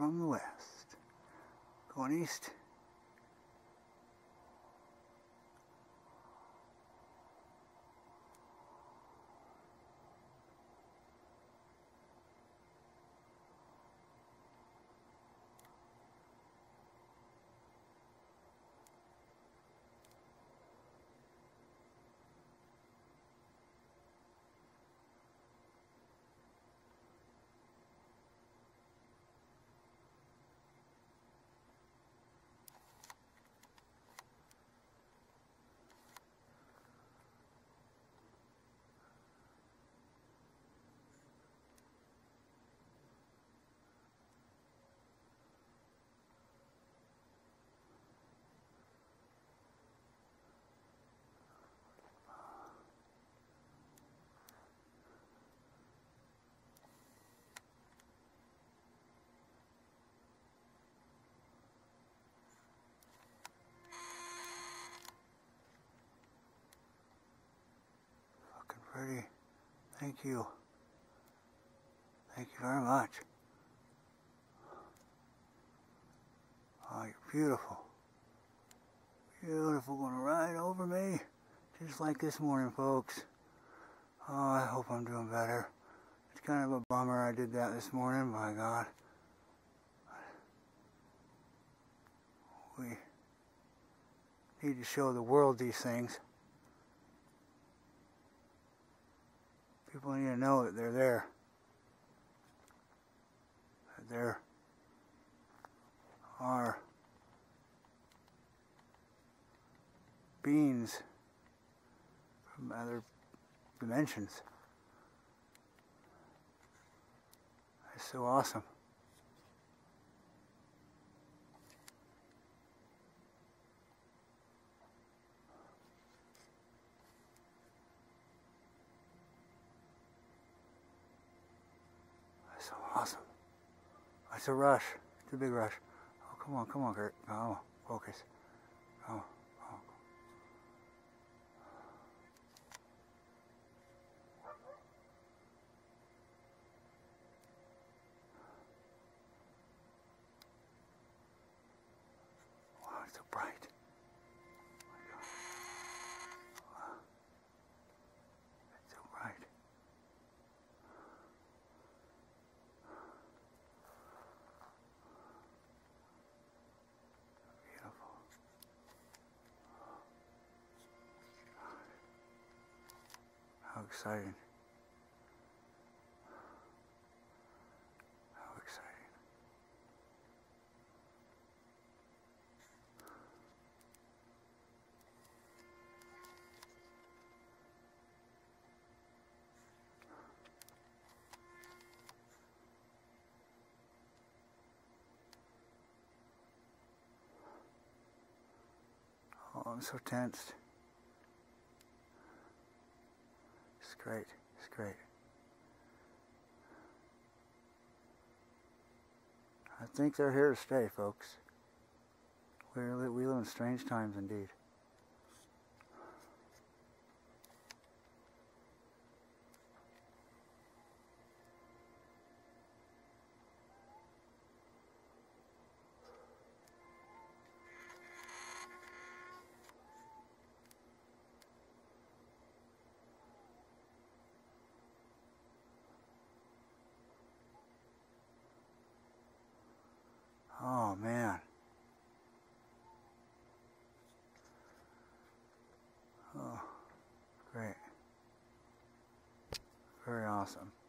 from the west. Going east. Pretty. Thank you. Thank you very much. Oh, you're beautiful. Beautiful, gonna ride over me. Just like this morning, folks. Oh, I hope I'm doing better. It's kind of a bummer I did that this morning, by God. We need to show the world these things. People need to know that they're there. That there are beings from other dimensions. That's so awesome. So awesome. It's a rush. It's a big rush. Oh, come on, Kurt. Oh, focus. Oh. Wow, it's so bright. Oh my God. Wow. It's so bright. How exciting. How exciting. Oh, I'm so tensed. It's great. It's great. I think they're here to stay, folks. We live in strange times indeed. Oh, man. Oh, great. Very awesome.